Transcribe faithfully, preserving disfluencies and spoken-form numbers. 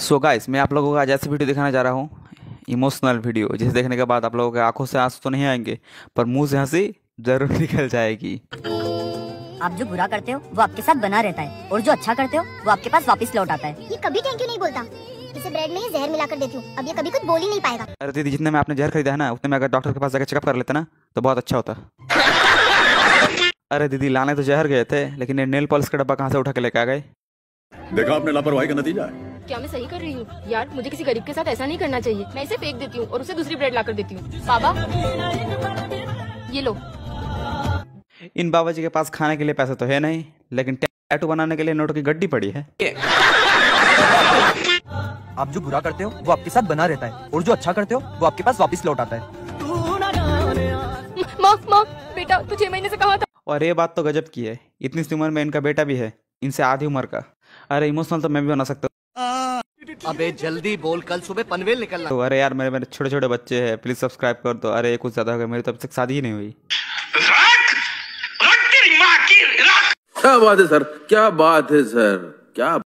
So guys, मैं आप लोगों को आज ऐसी वीडियो दिखाने जा रहा हूँ, इमोशनल वीडियो, जिसे देखने के बाद आप लोगों के आंखों से आंसू तो नहीं आएंगे, पर मुंह से हंसी जरूर निकल जाएगी। आप जो बुरा करते हो वो आपके साथ बना रहता है, और जो अच्छा करते हो वो आपके पास वापस लौट आता है। ये कभी थैंक यू नहीं बोलता। इसे ब्रेड में ही जहर मिलाकर देती हूँ, अब ये कभी कुछ बोल ही नहीं पाएगा। अरे दीदी, जितने में आपने जहर खरीदा है ना, उतने में अगर डॉक्टर के पास जाकर चेकअप कर लेते ना तो बहुत अच्छा होता। अरे दीदी, लाने तो जहर गए थे, लेकिन ये नेल पॉलिश का डब्बा कहाँ से उठा के लेके आ गए। देखा आपने लापरवाही का नतीजा है। क्या मैं सही कर रही हूँ? यार, मुझे किसी गरीब के साथ ऐसा नहीं करना चाहिए। मैं इसे फेंक देती हूँ और उसे दूसरी ब्रेड लाकर देती हूँ। बाबा, ये लो। इन बाबा जी के पास खाने के लिए पैसे तो है नहीं, लेकिन टैटू बनाने के लिए नोटों की गड्डी पड़ी है। आप जो बुरा करते हो वो आपके साथ बना रहता है, और जो अच्छा करते हो वो आपके पास वापस लौट आता है। माँ माँ, बेटा तू छह महीने से कहाँ था? और ये बात तो गजब की है, इतनी सी उम्र में इनका बेटा भी है, इनसे आधी उम्र का। अरे इमोशनल तो मैं भी बना सकता हूँ। अबे जल्दी बोल, कल सुबह पनवेल निकलना। तो अरे यार, मेरे मेरे छोटे छोटे बच्चे हैं, प्लीज सब्सक्राइब कर दो। अरे कुछ ज्यादा हो गया, मेरी तो अब तक शादी ही नहीं हुई। क्या बात है सर, क्या बात है सर, क्या